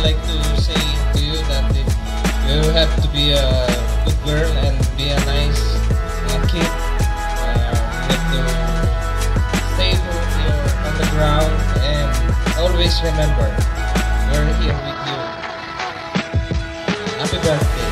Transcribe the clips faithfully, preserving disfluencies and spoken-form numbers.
like to say to you that you have to be a good girl and be a nice uh, kid. Uh, you have to stay your, on the ground and always remember we're here with you. Happy birthday.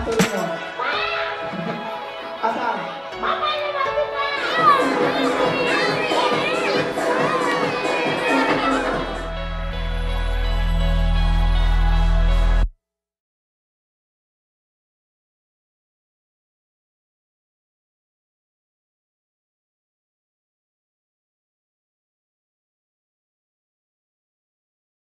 Asa?